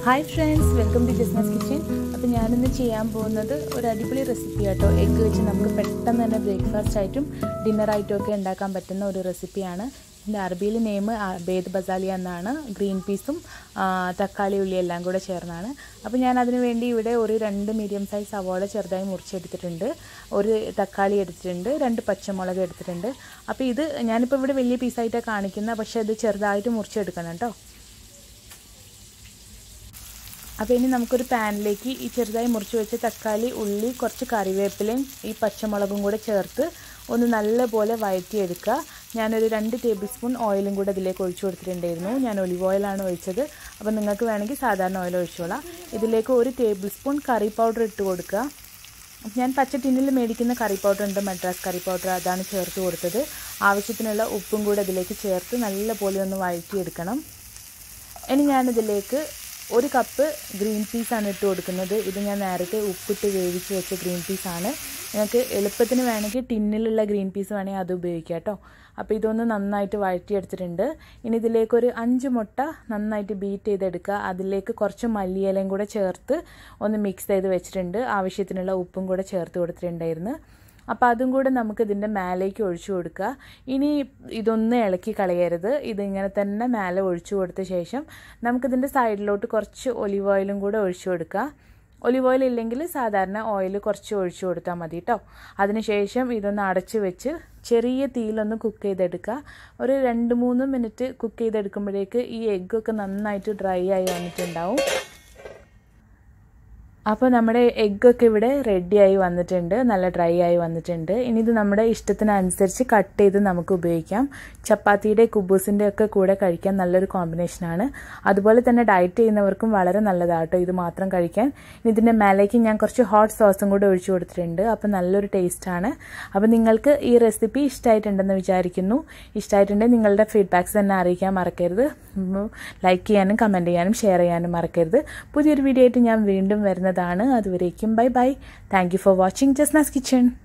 Hi friends, welcome to Just Kitchen. അപ്പോൾ ഞാൻ ഇന്ന് ചെയ്യാൻ പോകുന്നത് ഒരു അടിപൊളി റെസിപ്പി ആട്ടോ. എഗ്ഗ് വെച്ച് നമുക്ക് പെട്ടെന്ന് തന്നെ ബ്രേക്ക്ഫാസ്റ്റ് ആയിട്ടും ഡിന്നർ ആയിട്ടും ഒക്കെ ഉണ്ടാക്കാൻ പറ്റുന്ന ഒരു റെസിപ്പിയാണ്. ഇതിൻ്റെ അറബിയിൽ നെയിം ബേദ് ബസാലിയ എന്നാണ്. ഗ്രീൻ പീസും തക്കാളി ഉള്ളി എല്ലാം കൂടെ ചേർന്നാണ്. അപ്പോൾ ഞാൻ അതിനു വേണ്ടി ഇവിടെ ഒരു 2 മീഡിയം സൈസ് സവാള ചെറുതായി മുറിച്ചെടുത്തിട്ടുണ്ട്, ഒരു തക്കാളി എടുത്തിട്ടുണ്ട്, 2 പച്ചമുളക് എടുത്തിട്ടുണ്ട്. അപ്പോൾ ഇത് ഞാനിപ്പോൾ ഇവിടെ വലിയ പീസായിട്ടാണ് കാണിക്കുന്നത്, പക്ഷേ അത് ചെറുതായിട്ട് മുറിച്ചെടുക്കണം കേട്ടോ. അപ്പോൾ ഇനി നമുക്കൊരു പാനിലേക്ക് ഈ ചെറുതായി മുറിച്ച് വെച്ച തക്കാളി, ഉള്ളി, കുറച്ച് കറിവേപ്പിലയും ഈ പച്ചമുളകും കൂടെ ചേർത്ത് ഒന്ന് നല്ലപോലെ വഴറ്റിയെടുക്കുക. ഞാനൊരു 2 ടേബിൾ സ്പൂൺ ഓയിലും കൂടെ ഇതിലേക്ക് ഒഴിച്ചു കൊടുത്തിട്ടുണ്ടായിരുന്നു. ഞാൻ ഒലിവ് ഓയിലാണ് ഒഴിച്ചത്. അപ്പോൾ നിങ്ങൾക്ക് വേണമെങ്കിൽ സാധാരണ ഓയിൽ ഒഴിച്ചോളാം. ഇതിലേക്ക് 1 ടേബിൾ സ്പൂൺ കറി പൗഡർ ഇട്ട് കൊടുക്കുക. ഞാൻ പച്ച ടിന്നിൽ മേടിക്കുന്ന കറി പൗഡർ ഉണ്ട്, മദ്രാസ് കറി പൗഡർ, അതാണ് ചേർത്ത് കൊടുത്തത്. ആവശ്യത്തിനുള്ള ഉപ്പും കൂടെ ഇതിലേക്ക് ചേർത്ത് നല്ലപോലെ ഒന്ന് വഴറ്റിയെടുക്കണം. ഇനി ഞാനിതിലേക്ക് 1 കപ്പ് ഗ്രീൻ പീസാണ് ഇട്ട് കൊടുക്കുന്നത്. ഇത് ഞാൻ നേരത്തെ ഉപ്പിട്ട് വേവിച്ച് വെച്ച ഗ്രീൻ പീസാണ്. നിങ്ങൾക്ക് എളുപ്പത്തിന് വേണമെങ്കിൽ ടിന്നിലുള്ള ഗ്രീൻ പീസ് വേണമെങ്കിൽ അത് ഉപയോഗിക്കാം കേട്ടോ. അപ്പോൾ ഇതൊന്ന് നന്നായിട്ട് വഴറ്റിയെടുത്തിട്ടുണ്ട്. ഇനി ഇതിലേക്ക് ഒരു 5 മുട്ട നന്നായിട്ട് ബീറ്റ് ചെയ്തെടുക്കുക. അതിലേക്ക് കുറച്ച് മല്ലിയിലയും കൂടെ ചേർത്ത് ഒന്ന് മിക്സ് ചെയ്ത് വെച്ചിട്ടുണ്ട്. ആവശ്യത്തിനുള്ള ഉപ്പും കൂടെ ചേർത്ത് കൊടുത്തിട്ടുണ്ടായിരുന്നു. അപ്പോൾ അതും കൂടെ നമുക്ക് ഇതിൻ്റെ മേലേക്ക് ഒഴിച്ചു കൊടുക്കുക. ഇനി ഇതൊന്നും ഇളക്കി കളയരുത്. ഇതിങ്ങനെ തന്നെ മേലെ ഒഴിച്ചു കൊടുത്ത ശേഷം നമുക്കിതിൻ്റെ സൈഡിലോട്ട് കുറച്ച് ഒലിവ് ഓയിലും കൂടെ ഒഴിച്ചു കൊടുക്കുക. ഒലിവ് ഓയിൽ ഇല്ലെങ്കിൽ സാധാരണ ഓയിൽ കുറച്ച് ഒഴിച്ചു കൊടുത്താൽ മതി കേട്ടോ. അതിനുശേഷം ഇതൊന്ന് അടച്ച് വെച്ച് ചെറിയ തീയിലൊന്ന് കുക്ക് ചെയ്തെടുക്കുക. ഒരു 2-3 മിനിറ്റ് കുക്ക് ചെയ്തെടുക്കുമ്പോഴേക്ക് ഈ എഗ്ഗൊക്കെ നന്നായിട്ട് ഡ്രൈ ആയി വന്നിട്ടുണ്ടാവും. അപ്പോൾ നമ്മുടെ എഗ്ഗൊക്കെ ഇവിടെ റെഡിയായി വന്നിട്ടുണ്ട്, നല്ല ഡ്രൈ ആയി വന്നിട്ടുണ്ട്. ഇനി ഇത് നമ്മുടെ ഇഷ്ടത്തിനനുസരിച്ച് കട്ട് ചെയ്ത് നമുക്ക് ഉപയോഗിക്കാം. ചപ്പാത്തിയുടെ കുബൂസിൻ്റെ ഒക്കെ കൂടെ കഴിക്കാൻ നല്ലൊരു കോമ്പിനേഷനാണ്. അതുപോലെ തന്നെ ഡയറ്റ് ചെയ്യുന്നവർക്കും വളരെ നല്ലതാട്ടോ ഇത് മാത്രം കഴിക്കാൻ. ഇനി ഇതിൻ്റെ മേലേക്ക് ഞാൻ കുറച്ച് ഹോട്ട് സോസും കൂടെ ഒഴിച്ചു കൊടുത്തിട്ടുണ്ട്. അപ്പോൾ നല്ലൊരു ടേസ്റ്റാണ്. അപ്പോൾ നിങ്ങൾക്ക് ഈ റെസിപ്പി ഇഷ്ടമായിട്ടുണ്ടെന്ന് വിചാരിക്കുന്നു. ഇഷ്ടമായിട്ടുണ്ടെങ്കിൽ നിങ്ങളുടെ ഫീഡ്ബാക്ക്സ് തന്നെ അറിയിക്കാൻ മറക്കരുത്. ലൈക്ക് ചെയ്യാനും കമൻറ്റ് ചെയ്യാനും ഷെയർ ചെയ്യാനും മറക്കരുത്. പുതിയൊരു വീഡിയോ ആയിട്ട് ഞാൻ വീണ്ടും വരുന്നത്. അതുവരേക്കും bye bye. Thank you for watching Jasna's kitchen.